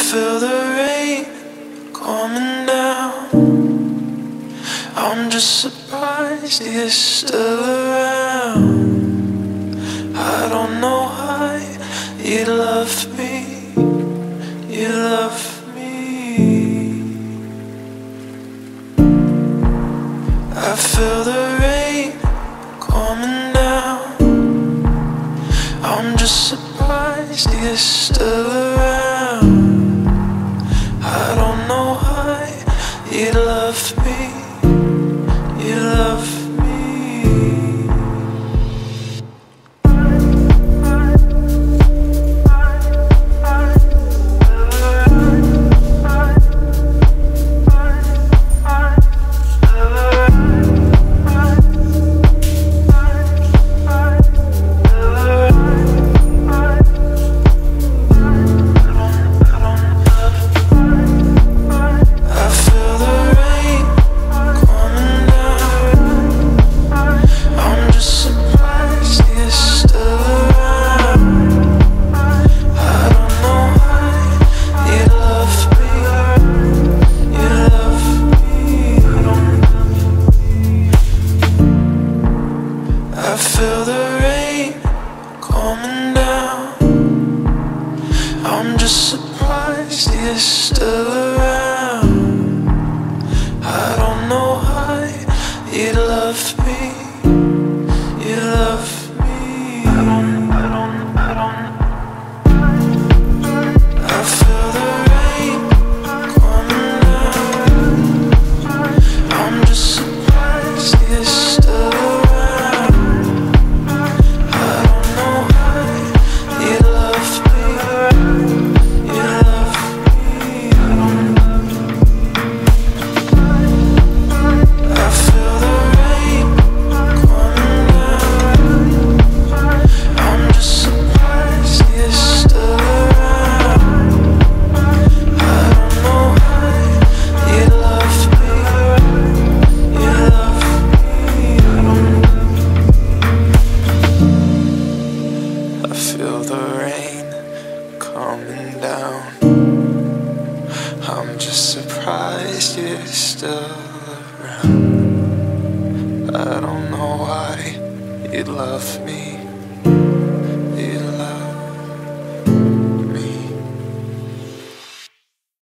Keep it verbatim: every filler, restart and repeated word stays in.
feel the rain coming down. I'm just surprised you're still around. I don't know why you love me, you love me. I feel the rain coming down. I'm just surprised you're still around. I don't know why you love me, you love me. I feel the rain coming down. I'm just surprised you're still around. I don't know why you love me, you love me. I don't, I don't, I don't. I feel the rain coming down. I'm just surprised you're still around. Feel the rain coming down. I'm just surprised you're still around. I don't know why you love me.